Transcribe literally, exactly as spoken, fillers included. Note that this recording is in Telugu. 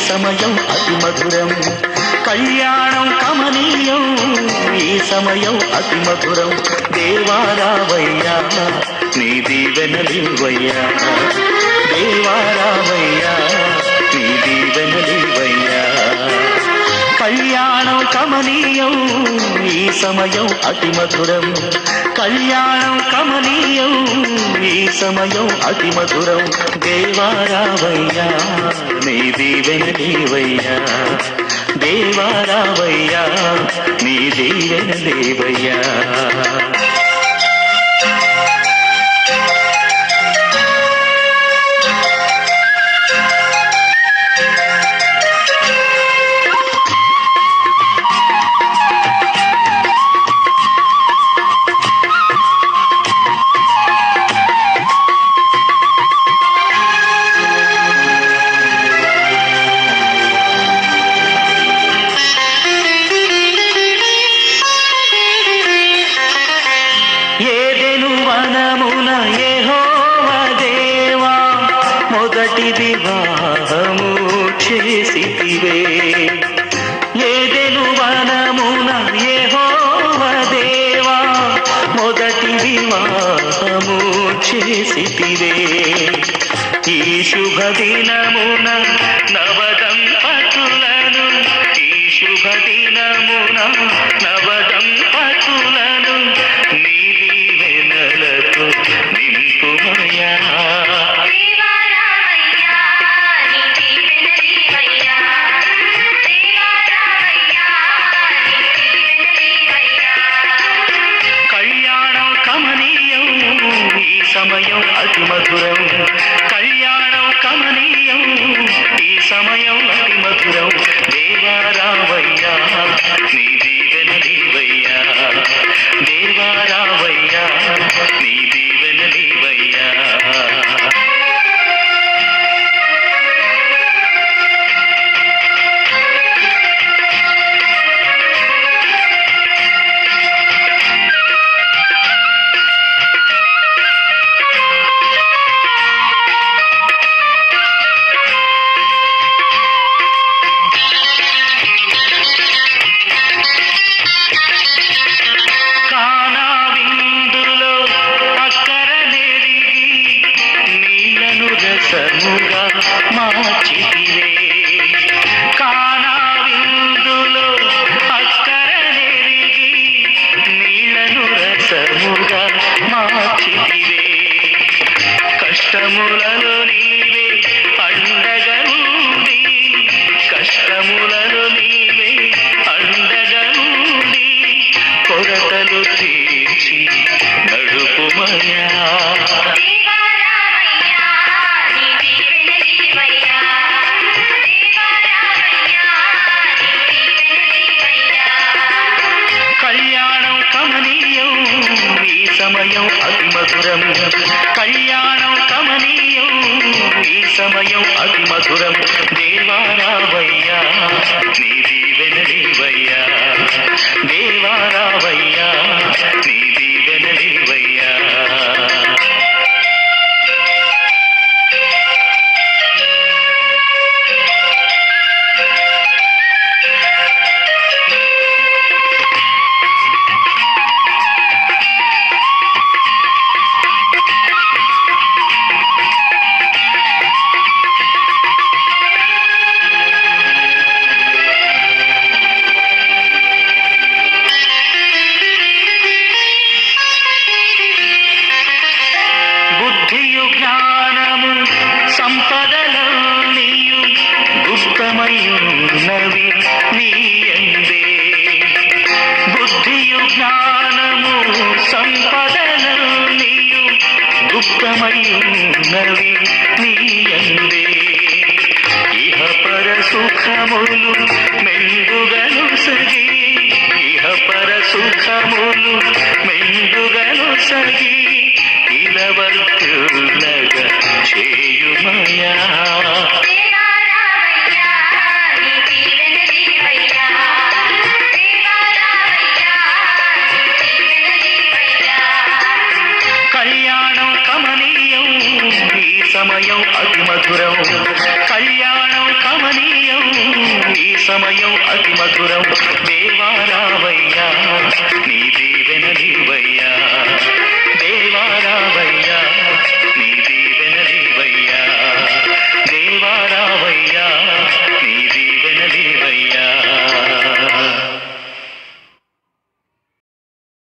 సమయం అతి మధురం కళ్యాణం కమనీయం ఈ సమయం అతి మధురం దేవారావయ్యా నీ దీవెనలివయ్యా దేవారావయ్యా నీ దీవెనలివయ్యా కళ్యాణం కమనీయం ఈ సమయం అతి మధురం కళ్యాణం కమనీయం ఈ సమయం అతి మధురం దేవారావయ్యా నీ దీవెనలివయ్యా దేవారావయ్యా నీ దీవెనలివయ్యా మొదటి వివాహము చేసితివే ఏదెను వనమున యెహోవా దేవా మొదటి వివాహము చేసితివే ఈ శుభ దినమున నవదంపతులను ఈ శుభ దినమున నవదంపతులను నీ దీవెనలతో నింపుమయ్యా సమయం అతి మధురం కళ్యాణం కమనీయం ఈ సమయం అతి మధురం దేవారావయ్యా నీ దీవెనలివయ్యా దేవారావయ్యా నీ దీవెనలివయ్యా రసముగా మార్చితివే కానా విందులో అక్కర నెరిగి నీళ్లను రసముగా మార్చితివే కష్టములలో నీవే అండగా ఉండి కష్టములలో నీవే అండగా ఉండి కొరతలు తీర్చి నడుపుమయ్యా సమయం అతి మధురం కళ్యాణం కమనీయం ఈ సమయం అతి మధురం దేవారావయ్యా నీ దీవెనలివయ్యా దేవారావయ్యా నీ దీవెనలివయ్యా జ్ఞానము సంపదలన్నీయు గుప్తమయున్నవి నీయందే బుద్ధియు జ్ఞానము సంపదలన్నీయు గుప్తమయున్నవి నీయందే ఇహ పర సుఖములు మెండుగను సగి ఇహ పర సుఖములు మెండుగను సగి ఇలవర్తులగా చేయుమయా కళ్యాణం కమనీయం ఈ సమయం అతి మధురం కళ్యాణం కమనీయం ఈ సమయం అతి మధురం దేవారావయ్యా నీ దీవెనలివయ్యా